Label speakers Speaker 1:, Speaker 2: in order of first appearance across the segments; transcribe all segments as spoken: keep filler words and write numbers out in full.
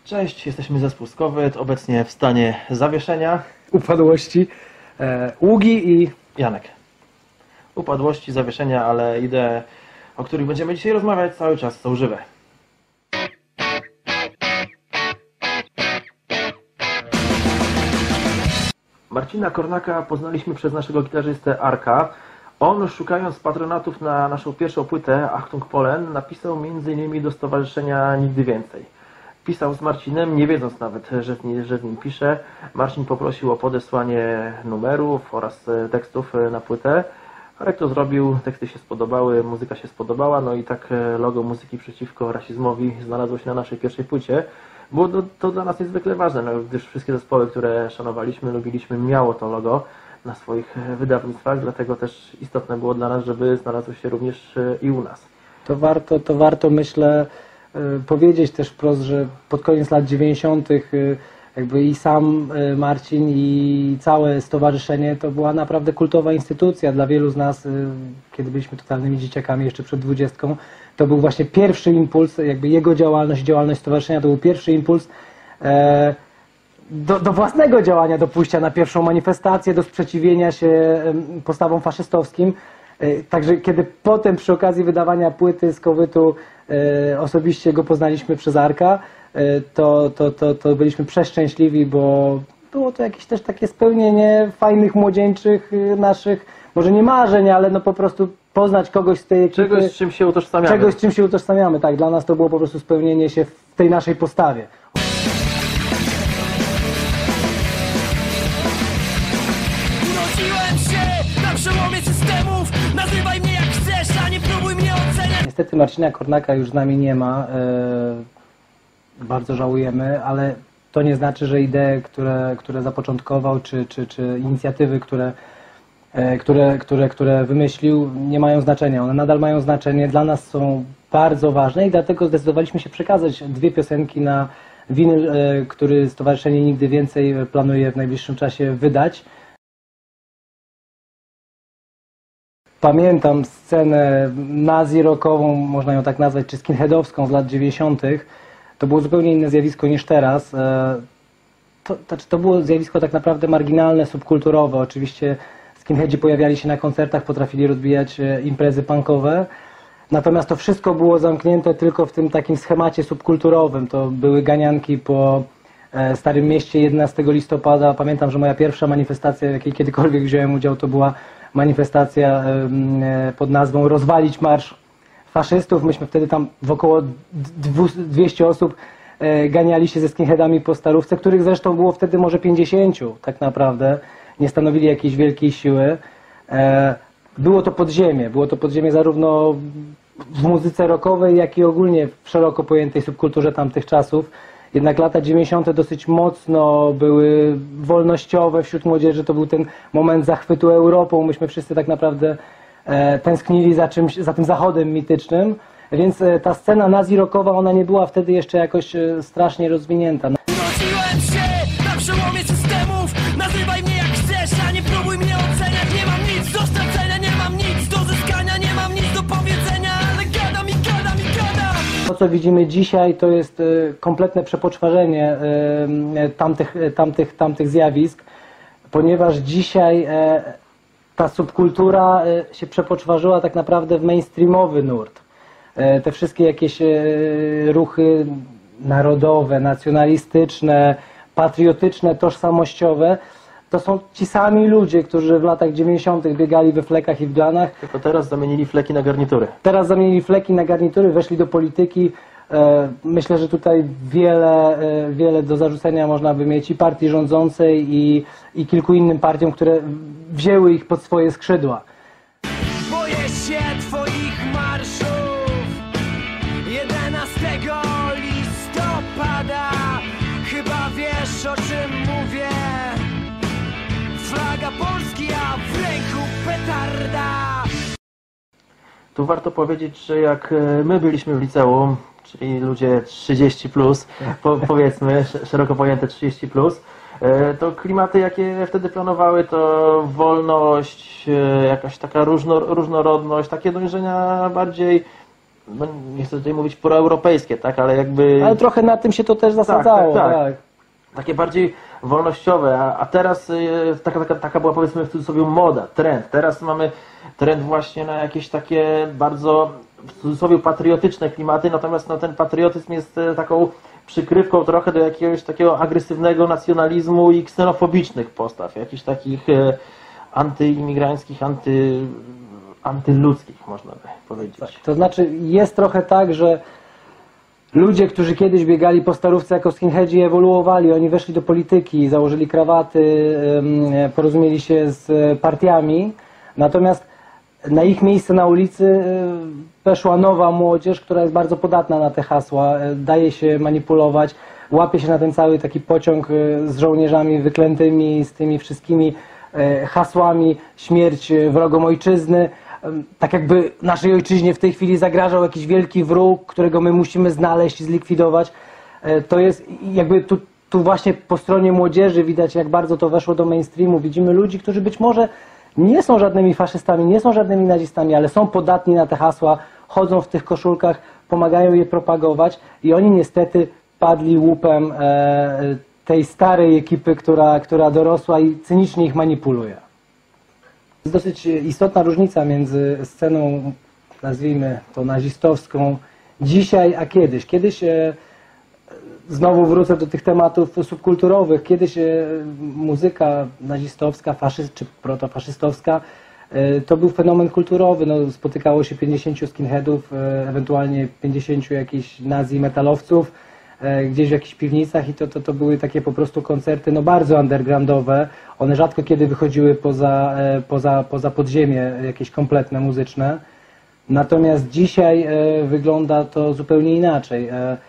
Speaker 1: Cześć, jesteśmy zespół Skowyt, obecnie w stanie zawieszenia.
Speaker 2: Upadłości, e, Ługi i
Speaker 1: Janek. Upadłości, zawieszenia, ale idee, o których będziemy dzisiaj rozmawiać, cały czas są żywe. Marcina Kornaka poznaliśmy przez naszego gitarzystę Arka. On, szukając patronatów na naszą pierwszą płytę Achtung Polen, napisał między innymi do stowarzyszenia Nigdy Więcej. Pisał z Marcinem, nie wiedząc nawet, że z, nim, że z nim pisze. Marcin poprosił o podesłanie numerów oraz tekstów na płytę. Arek to zrobił, teksty się spodobały, muzyka się spodobała, no i tak logo Muzyki Przeciwko Rasizmowi znalazło się na naszej pierwszej płycie. Było to, to dla nas niezwykle ważne, no, gdyż wszystkie zespoły, które szanowaliśmy, lubiliśmy, miało to logo na swoich wydawnictwach, dlatego też istotne było dla nas, żeby znalazło się również i u nas.
Speaker 2: To warto, to warto myślę powiedzieć też wprost, że pod koniec lat dziewięćdziesiątych jakby i sam Marcin i całe stowarzyszenie to była naprawdę kultowa instytucja dla wielu z nas, kiedy byliśmy totalnymi dzieciakami jeszcze przed dwudziestką. To był właśnie pierwszy impuls, jakby jego działalność, działalność stowarzyszenia to był pierwszy impuls e, do, do własnego działania, do pójścia na pierwszą manifestację, do sprzeciwienia się postawom faszystowskim. E, także kiedy potem przy okazji wydawania płyty Skowytu e, osobiście go poznaliśmy przez Arka, e, to, to, to, to byliśmy przeszczęśliwi, bo było to jakieś też takie spełnienie fajnych, młodzieńczych naszych, może nie marzeń, ale no po prostu poznać kogoś z tej ekipy.
Speaker 1: Czegoś, z czym się utożsamiamy.
Speaker 2: Czegoś, z czym się utożsamiamy, tak. Dla nas to było po prostu spełnienie się w tej naszej postawie.
Speaker 3: Urodziłem się na przełomie systemów, nazywaj mnie jak chcesz, a nie próbuj mnie oceniać.
Speaker 2: Niestety Marcina Kornaka już z nami nie ma. E, bardzo żałujemy, ale to nie znaczy, że idee, które, które zapoczątkował, czy, czy, czy inicjatywy, które Które, które, które wymyślił, nie mają znaczenia. One nadal mają znaczenie, dla nas są bardzo ważne i dlatego zdecydowaliśmy się przekazać dwie piosenki na winyl, który Stowarzyszenie Nigdy Więcej planuje w najbliższym czasie wydać. Pamiętam scenę nazi-rockową, można ją tak nazwać, czy skinheadowską z lat dziewięćdziesiątych. To było zupełnie inne zjawisko niż teraz. To, to, to było zjawisko tak naprawdę marginalne, subkulturowe. Oczywiście skinheadzi pojawiali się na koncertach, potrafili rozbijać imprezy punkowe. Natomiast to wszystko było zamknięte tylko w tym takim schemacie subkulturowym. To były ganianki po Starym Mieście jedenastego listopada. Pamiętam, że moja pierwsza manifestacja, w jakiej kiedykolwiek wziąłem udział, to była manifestacja pod nazwą Rozwalić Marsz Faszystów. Myśmy wtedy tam w około dwieście osób ganiali się ze skinheadami po Starówce, których zresztą było wtedy może pięćdziesięciu tak naprawdę. Nie stanowili jakiejś wielkiej siły. Było to podziemie. Było to podziemie zarówno w muzyce rockowej, jak i ogólnie w szeroko pojętej subkulturze tamtych czasów. Jednak lata dziewięćdziesiąte dosyć mocno były wolnościowe wśród młodzieży. To był ten moment zachwytu Europą. Myśmy wszyscy tak naprawdę tęsknili za czymś, za tym zachodem mitycznym. Więc ta scena nazi-rockowa, ona nie była wtedy jeszcze jakoś strasznie rozwinięta.
Speaker 3: Urodziłem się na przełomie systemów, nazywaj mnie jak chcesz, a nie próbuj mnie oceniać. Nie mam nic do stracenia, nie mam nic do zyskania, nie mam nic do powiedzenia, ale gadam i gadam i gadam.
Speaker 2: To, co widzimy dzisiaj, to jest kompletne przepoczwarzenie tamtych, tamtych, tamtych zjawisk, ponieważ dzisiaj ta subkultura się przepoczwarzyła tak naprawdę w mainstreamowy nurt. Te wszystkie jakieś ruchy narodowe, nacjonalistyczne, patriotyczne, tożsamościowe, to są ci sami ludzie, którzy w latach dziewięćdziesiątych biegali we flekach i w glanach.
Speaker 1: Tylko teraz zamienili fleki na garnitury.
Speaker 2: Teraz zamienili fleki na garnitury, weszli do polityki. Myślę, że tutaj wiele, wiele do zarzucenia można by mieć i partii rządzącej, i, i kilku innym partiom, które wzięły ich pod swoje skrzydła.
Speaker 3: Boję się twoich marszów jedenastego listopada. Chyba wiesz, o czym mówię. Flaga Polski, a w ręku petarda.
Speaker 1: Tu warto powiedzieć, że jak my byliśmy w liceum, czyli ludzie trzydzieści plus, po, powiedzmy, szeroko pojęte trzydzieści plus, to klimaty, jakie wtedy planowały, to wolność, jakaś taka różno, różnorodność, takie dążenia bardziej no, nie chcę tutaj mówić proeuropejskie, tak, ale jakby...
Speaker 2: Ale trochę na tym się to też zasadzało,
Speaker 1: tak, tak.
Speaker 2: tak.
Speaker 1: Takie bardziej wolnościowe, a, a teraz y, taka, taka, taka była, powiedzmy, w cudzysłowie moda, trend. Teraz mamy trend właśnie na jakieś takie bardzo w cudzysłowie patriotyczne klimaty, natomiast no, ten patriotyzm jest y, taką przykrywką trochę do jakiegoś takiego agresywnego nacjonalizmu i ksenofobicznych postaw, jakichś takich y, antyimigranckich, anty, antyludzkich, można by powiedzieć.
Speaker 2: To znaczy jest trochę tak, że ludzie, którzy kiedyś biegali po starówce jako skinheadzi, ewoluowali, oni weszli do polityki, założyli krawaty, em, porozumieli się z partiami, natomiast na ich miejsce na ulicy e, weszła nowa młodzież, która jest bardzo podatna na te hasła, e, daje się manipulować, łapie się na ten cały taki pociąg e, z żołnierzami wyklętymi, z tymi wszystkimi e, hasłami śmierć wrogom ojczyzny. Tak jakby naszej ojczyźnie w tej chwili zagrażał jakiś wielki wróg, którego my musimy znaleźć i zlikwidować. To jest jakby tu, tu właśnie po stronie młodzieży widać, jak bardzo to weszło do mainstreamu. Widzimy ludzi, którzy być może nie są żadnymi faszystami, nie są żadnymi nazistami, ale są podatni na te hasła, chodzą w tych koszulkach, pomagają je propagować i oni niestety padli łupem e, tej starej ekipy, która, która dorosła i cynicznie ich manipuluje. Jest dosyć istotna różnica między sceną, nazwijmy to nazistowską, dzisiaj a kiedyś. Kiedyś, e, znowu wrócę do tych tematów subkulturowych, kiedyś e, muzyka nazistowska, faszyst, czy protofaszystowska, e, to był fenomen kulturowy. No, spotykało się pięćdziesięciu skinheadów, e, ewentualnie pięćdziesięciu jakichś nazi metalowców, e, gdzieś w jakichś piwnicach i to, to, to były takie po prostu koncerty no, bardzo undergroundowe. One rzadko kiedy wychodziły poza, e, poza, poza podziemie jakieś kompletne muzyczne. Natomiast dzisiaj e, wygląda to zupełnie inaczej. E,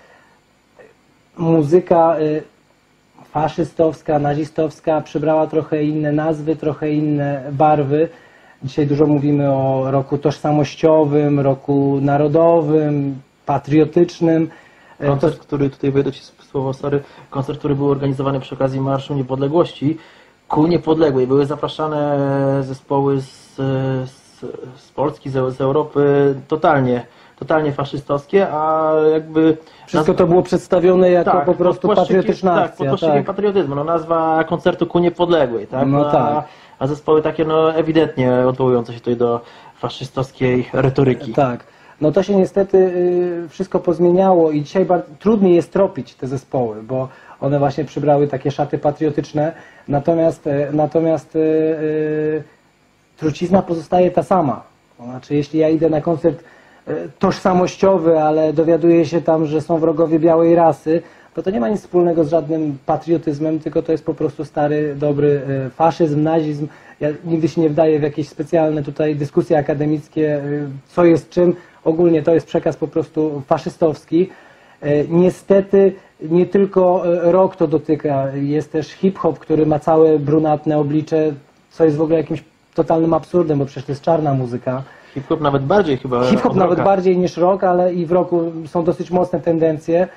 Speaker 2: muzyka e, faszystowska, nazistowska przybrała trochę inne nazwy, trochę inne barwy. Dzisiaj dużo mówimy o roku tożsamościowym, roku narodowym, patriotycznym.
Speaker 1: Koncert, który tutaj wejdę ci słowo, sorry, koncert, który był organizowany przy okazji Marszu Niepodległości ku Niepodległej. Były zapraszane zespoły z, z, z Polski, z, z Europy, totalnie, totalnie faszystowskie, a jakby...
Speaker 2: Wszystko to było przedstawione jako
Speaker 1: tak,
Speaker 2: po prostu
Speaker 1: pod
Speaker 2: patriotyczna
Speaker 1: tak,
Speaker 2: akcja.
Speaker 1: pod płaszczykiem
Speaker 2: Tak.
Speaker 1: patriotyzmu. No, nazwa koncertu ku Niepodległej, tak?
Speaker 2: No
Speaker 1: a,
Speaker 2: tak.
Speaker 1: a zespoły takie no, ewidentnie odwołujące się tutaj do faszystowskiej retoryki.
Speaker 2: Tak. No to się niestety y, wszystko pozmieniało i dzisiaj bardzo, trudniej jest tropić te zespoły, bo one właśnie przybrały takie szaty patriotyczne, natomiast, y, natomiast y, y, trucizna pozostaje ta sama. To znaczy, jeśli ja idę na koncert y, tożsamościowy, ale dowiaduję się tam, że są wrogowie białej rasy, to to nie ma nic wspólnego z żadnym patriotyzmem, tylko to jest po prostu stary, dobry y, faszyzm, nazizm. Ja nigdy się nie wdaję w jakieś specjalne tutaj dyskusje akademickie, y, co jest czym. Ogólnie to jest przekaz po prostu faszystowski. Niestety nie tylko rock to dotyka, jest też hip-hop, który ma całe brunatne oblicze, co jest w ogóle jakimś totalnym absurdem, bo przecież to jest czarna muzyka.
Speaker 1: Hip-hop nawet bardziej chyba.
Speaker 2: Hip-hop nawet
Speaker 1: rocka.
Speaker 2: bardziej niż rock, ale i w rocku są dosyć mocne tendencje.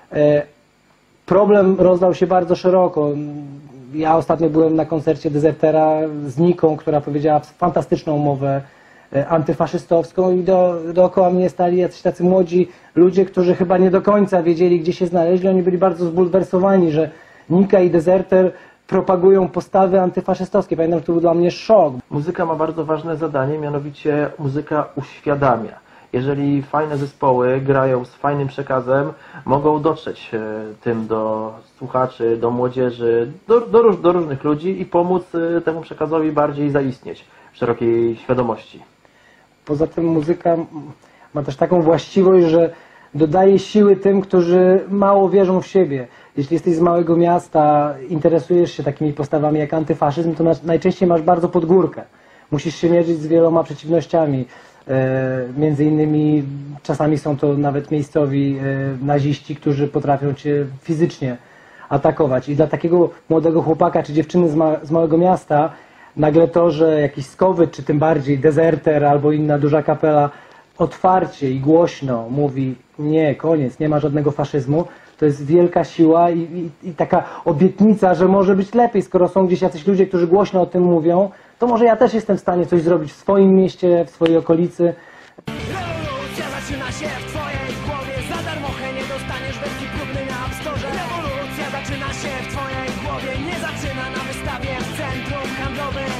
Speaker 2: Problem rozlał się bardzo szeroko. Ja ostatnio byłem na koncercie Dezertera z Niką, która powiedziała fantastyczną mowę antyfaszystowską i do, dookoła mnie stali jacyś tacy młodzi ludzie, którzy chyba nie do końca wiedzieli, gdzie się znaleźli. Oni byli bardzo zbulwersowani, że Nika i Dezerter propagują postawy antyfaszystowskie. Pamiętam, że to był dla mnie szok.
Speaker 1: Muzyka ma bardzo ważne zadanie, mianowicie muzyka uświadamia. Jeżeli fajne zespoły grają z fajnym przekazem, mogą dotrzeć e, tym do słuchaczy, do młodzieży, do, do, róż, do różnych ludzi i pomóc e, temu przekazowi bardziej zaistnieć w szerokiej świadomości.
Speaker 2: Poza tym muzyka ma też taką właściwość, że dodaje siły tym, którzy mało wierzą w siebie. Jeśli jesteś z małego miasta, interesujesz się takimi postawami jak antyfaszyzm, to najczęściej masz bardzo pod górkę. Musisz się mierzyć z wieloma przeciwnościami. E, między innymi czasami są to nawet miejscowi e, naziści, którzy potrafią cię fizycznie atakować. I dla takiego młodego chłopaka czy dziewczyny z, ma z małego miasta nagle to, że jakiś Skowyt, czy tym bardziej Dezerter albo inna duża kapela otwarcie i głośno mówi nie, koniec, nie ma żadnego faszyzmu, to jest wielka siła i, i, i taka obietnica, że może być lepiej, skoro są gdzieś jacyś ludzie, którzy głośno o tym mówią, to może ja też jestem w stanie coś zrobić w swoim mieście, w swojej okolicy.
Speaker 3: Rewolucja zaczyna się w twojej głowie. Za darmochę nie dostaniesz wersji próbnej na App Store. Rewolucja zaczyna się w twojej głowie. Nie zaczyna na wystawie w centrum handlowym.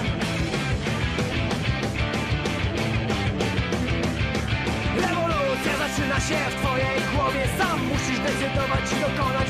Speaker 3: Rewolucja zaczyna się w twojej głowie. Sam musisz decydować i dokonać